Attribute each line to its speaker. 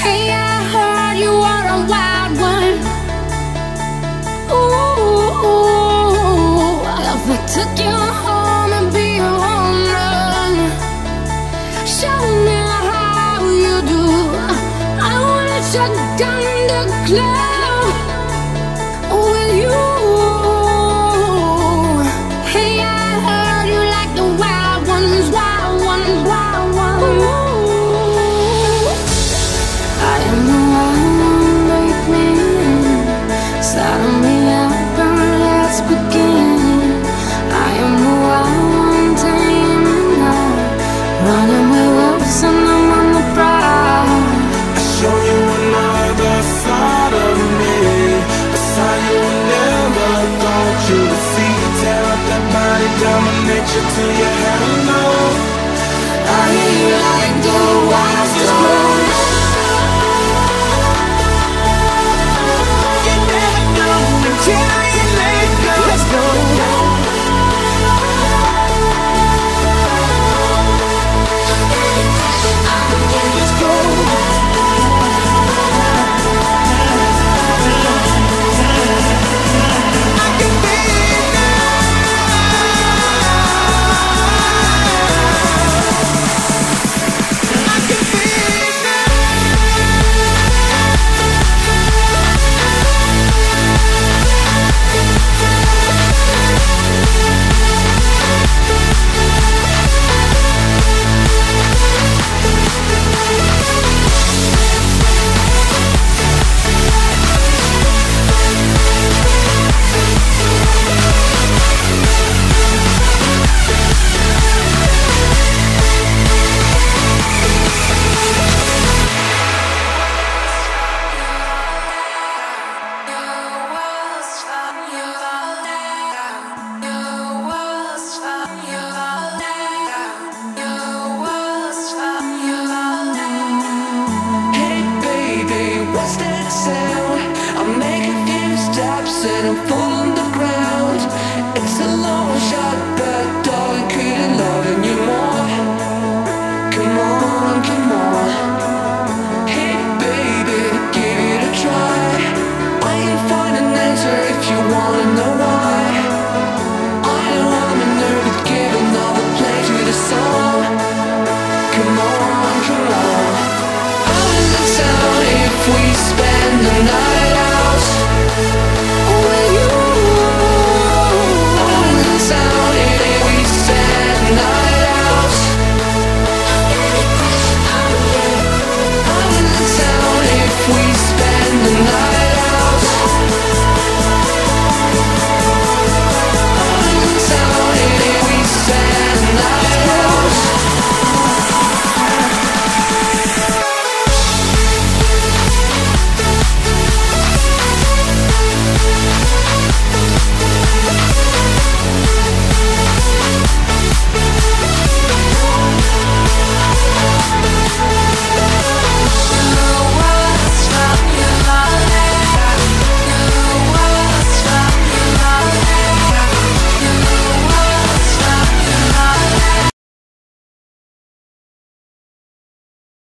Speaker 1: Hey, I heard you are a wild one. Ooh, if I took you home and be your woman, show me how you do. I wanna shut down the club with you. Hey, I heard you like the wild ones, wild ones, wild ones. Ooh, I am the one, make me saddle me up and let's begin. I am the one, taming up, running with wolves and I'm on the prowl.
Speaker 2: I show you another side of me, a side you never thought you would see. Tear up that body, dominate you till you have enough. I hear you like the wild storm. You never know until you let go. Let's go. Let's go. I can feel it now. I can feel it now.
Speaker 3: Hey baby, what's that sound? I'll make a few stops and I'm full